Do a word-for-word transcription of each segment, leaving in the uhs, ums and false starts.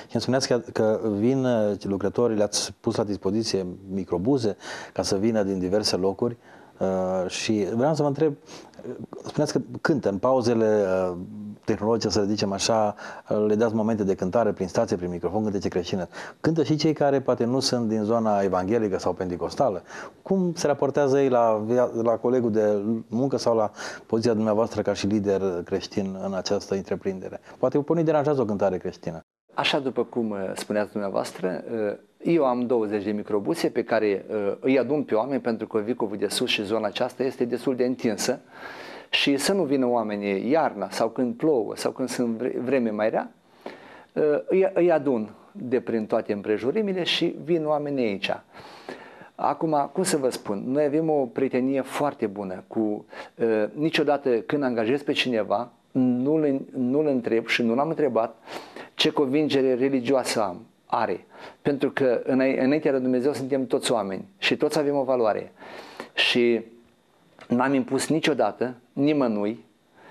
Și îmi spuneați că, că vin lucrătorii, le-ați pus la dispoziție microbuze ca să vină din diverse locuri. Uh, și vreau să vă întreb, spuneați că cântă în pauzele uh, tehnologice, să zicem așa, uh, le dați momente de cântare prin stație, prin microfon, cântece creștine. Cântă și cei care poate nu sunt din zona evanghelică sau pentecostală. Cum se raportează ei la, la colegul de muncă sau la poziția dumneavoastră ca și lider creștin în această întreprindere? Poate pe unii deranjează o cântare creștină. Așa după cum spuneați dumneavoastră, eu am douăzeci de microbuse pe care îi adun pe oameni, pentru că Vicovul de Sus și zona aceasta este destul de întinsă, și să nu vină oamenii iarna sau când plouă sau când sunt vreme mai rea, îi, îi adun de prin toate împrejurimile și vin oamenii aici. Acum, cum să vă spun, noi avem o prietenie foarte bună cu, niciodată când angajez pe cineva, nu-l, nu-l întreb și nu l-am întrebat ce convingere religioasă am, are. Pentru că înaintea de Dumnezeu suntem toți oameni și toți avem o valoare. Și n-am impus niciodată nimănui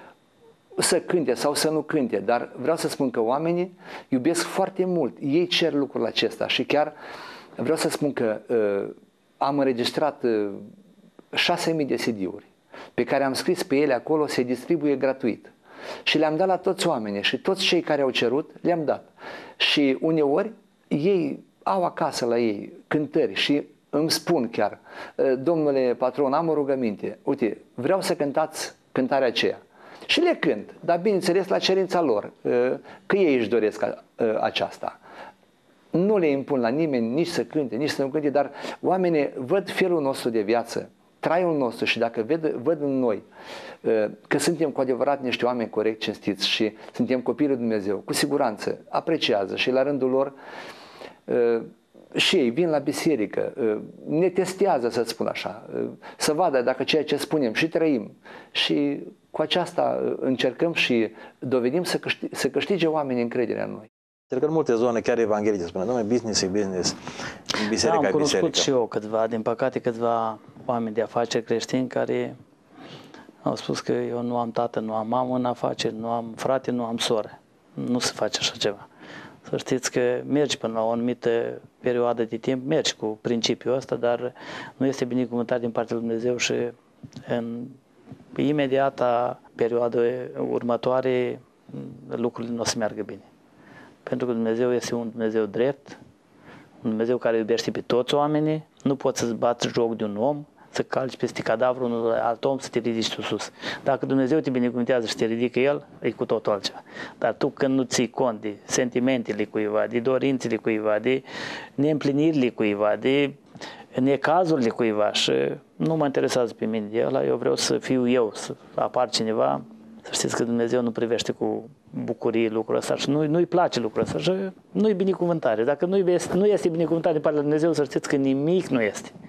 să cânte sau să nu cânte, dar vreau să spun că oamenii iubesc foarte mult, ei cer lucrul acesta și chiar vreau să spun că uh, am înregistrat uh, șase mii de C D-uri pe care am scris pe ele acolo, se distribuie gratuit. Și le-am dat la toți oamenii și toți cei care au cerut le-am dat. Și uneori ei au acasă la ei cântări și îmi spun chiar: domnule patron, am o rugăminte, uite, vreau să cântați cântarea aceea. Și le cânt, dar bineînțeles la cerința lor, că ei își doresc aceasta. Nu le impun la nimeni nici să cânte, nici să nu cânte, dar oamenii văd felul nostru de viață, traiul nostru, și dacă ved, văd în noi că suntem cu adevărat niște oameni corect, cinstiți și suntem copiii lui Dumnezeu, cu siguranță apreciază și la rândul lor și ei vin la biserică, ne testează, să spun așa, să vadă dacă ceea ce spunem și trăim, și cu aceasta încercăm și dovedim să, câștige, să câștige oamenii încrederea în noi. Cred că în multe zone, chiar evanghelice, spune, dom'le, business e business, biserica da, am e cunoscut biserică. și eu câțiva, din păcate câțiva oameni de afaceri creștini care au spus că eu nu am tată, nu am mamă în afaceri, nu am frate, nu am soră. Nu se face așa ceva. Să știți că mergi până la o anumită perioadă de timp, mergi cu principiul ăsta, dar nu este binecuvântat din partea lui Dumnezeu și în imediata perioadă următoare lucrurile nu o să meargă bine. Pentru că Dumnezeu este un Dumnezeu drept, un Dumnezeu care iubește pe toți oamenii, nu poți să-ți bați joc de un om, să calci peste cadavrul unui alt om, să te ridici tu sus. Dacă Dumnezeu te binecuvântează și te ridică El, e cu totul altceva. Dar tu, când nu ții cont de sentimentele cuiva, de dorințele cuiva, de neîmplinirile cuiva, de necazurile cuiva, și nu mă interesează pe mine de ăla, eu vreau să fiu eu, să apar cineva, să știți că Dumnezeu nu privește cu bucurie lucrul ăsta și nu, nu-i place lucrul ăsta și nu-i binecuvântare. Dacă nu, nu este binecuvântare din partea lui Dumnezeu, să știți că nimic nu este.